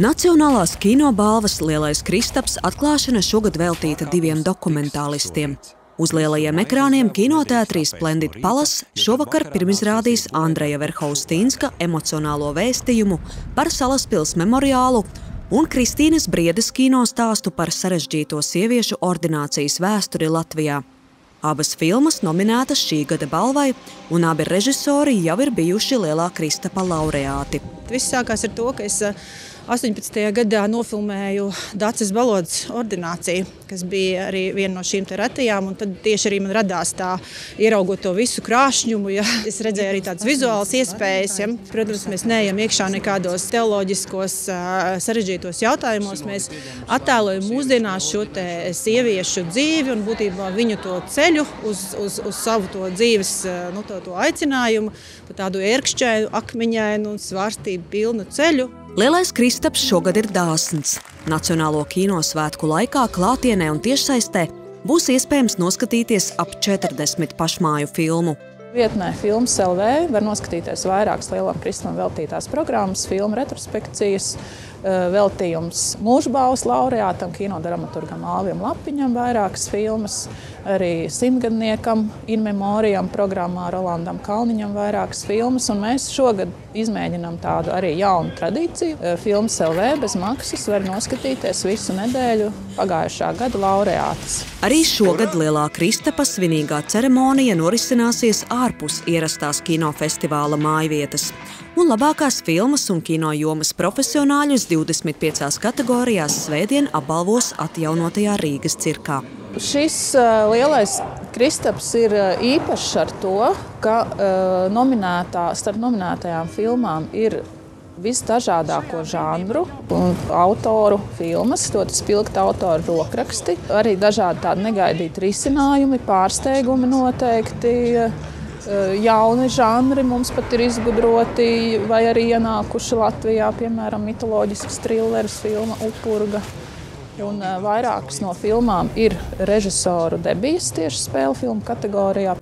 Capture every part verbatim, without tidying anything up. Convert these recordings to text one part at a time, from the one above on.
Nacionālās kinobalvas Lielais Kristaps atklāšana šogad veltīta diviem dokumentālistiem. Uz lielajiem ekrāniem kinoteātrī Splendid Palace šovakar pirmizrādīs Andreja Verhaustīnska emocionālo vēstījumu par Salaspils memoriālu un Kristīnes Briedes kino stāstu par sarežģīto sieviešu ordinācijas vēsturi Latvijā. Abas filmas nominētas šī gada balvai, un abi režisori jau ir bijuši Lielā Kristapa laureāti. Viss sākās ar to, ka es astoņpadsmitajā gadā nofilmēju Daces Balodas ordināciju, kas bija arī viena no šīm te retajām, un tad tieši arī man radās tā, ieraugot to visu krāšņumu, ja. Es redzēju arī tādas vizuālas iespējas. Ja. Protams, mēs neejam iekšā nekādos teoloģiskos sarežģītos jautājumos. Mēs attēlojam mūsdienās šo te sieviešu dzīvi un būtībā viņu to ceļu uz, uz, uz savu to dzīves nu, to, to aicinājumu, pa tādu ērkšķēnu, akmeņainu un svārstību pilnu ceļu. Lielais Kristaps šogad ir dāsns. Nacionālo kinosvētku laikā klātienē un tiešsaistē būs iespējams noskatīties ap četrdesmit pašmāju filmu. Vietnē Filmas L V var noskatīties vairākas Lielam Kristapam veltītās programmas, filmu retrospekcijas, veltījums Mūžbāvas laureātam, kinodramaturgam Alvim Lapiņam vairākas filmas, arī Simtgadniekam, In Memoriam programmā Rolandam Kalniņam vairākas filmas, un mēs šogad izmēģinām tādu arī jaunu tradīciju. Filmas L V bez maksas var noskatīties visu nedēļu pagājušā gada laureātus. Arī šogad Lielā Kristapa svinīgā ceremonija norisināsies ārpus ierastās kinofestivāla mājvietas, un labākās filmas un kino jomas profesionāļus divdesmit piecās kategorijās svētdien apbalvos atjaunotajā Rīgas cirkā. Šis uh, Lielais Kristaps ir uh, īpašs ar to, ka uh, nominētā, starp nominētajām filmām ir visdažādāko žanru un autoru filmas, ļoti spilgti autoru rokraksti, arī dažādi tādi negaidīti risinājumi, pārsteigumi noteikti, jauni žanri mums pat ir izgudroti vai arī ienākuši Latvijā, piemēram, mitoloģisks trilleris filma Upurga. Un vairākas no filmām ir režisoru debijas tieši spēļu filmu kategorijā.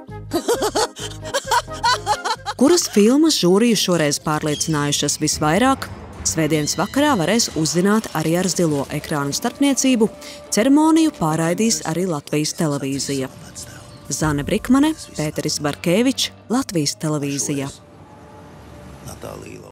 Kuras filmas žūriju šoreiz pārliecinājušas visvairāk, svētdienas vakarā varēs uzzināt arī ar zilo ekrānu starpniecību. Ceremoniju pārraidīs arī Latvijas televīzija. Zane Brikmane, Pēteris Barkevičs, Latvijas televīzija.